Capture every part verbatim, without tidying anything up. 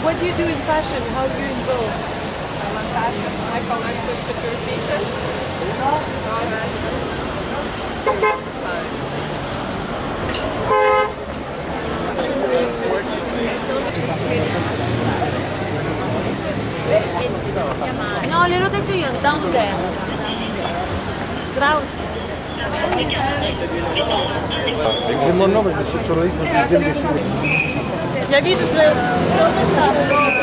what do you do in fashion? How do you involve? I'm in fashion. I collect the couture pieces. No, gliel'ho detto io, down there. Strauss. J'ai mon nom, je suis sur le rythme. Я вижу, что кто-то штаб.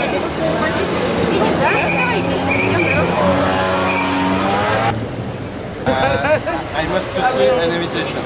I must to see an invitation.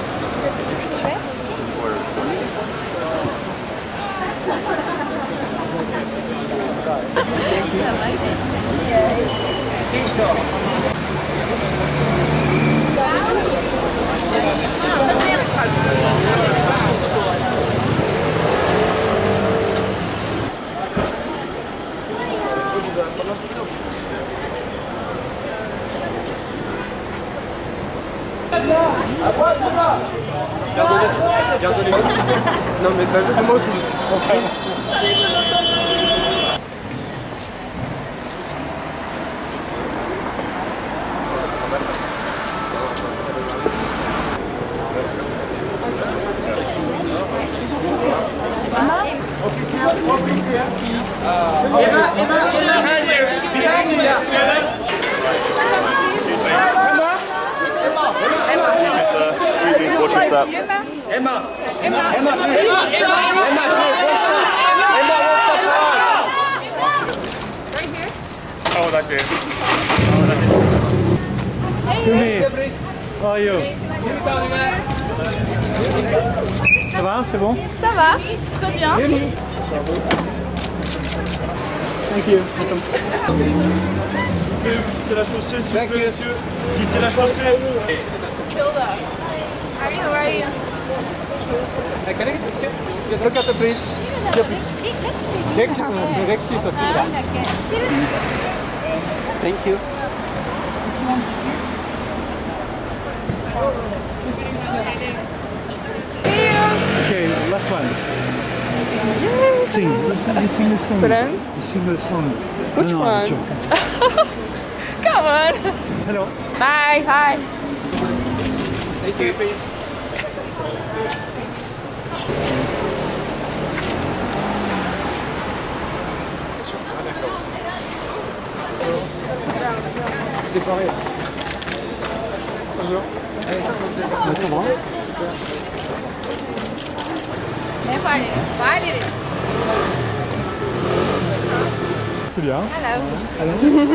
Non mais t'as vu comment je me suis trompé? Excuse me, watch your step. Emma! Emma! Emma! Emma! Emma! Emma! Emma, what's the prize? Right here. Oh, that dude. Hey, how are you? Ça va, c'est bon? Ça va, très bien. Thank you. Quittez la chaussée, s'il vous plaît, monsieur. Quittez la chaussée. Hilda. How are you? How are you? Hey, can I get the tip? Just look at the bridge. Rexy, Rexy, thank you. Okay, last one. Sing, listen, you sing the song. Pardon? You sing the song. Which no, no, one? joke. Come on. Hello. Bye. Hi. Thank you. C'est pareil. Bonjour. Attends, Super. c'est bien. Hello. Allez.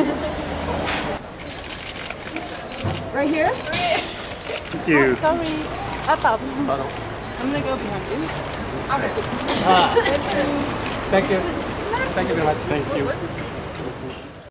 Right here? Thank you. Sorry. Ah, pardon. Pardon. I'm gonna go behind you. Ah. Thank you. Thank you very much. Thank you.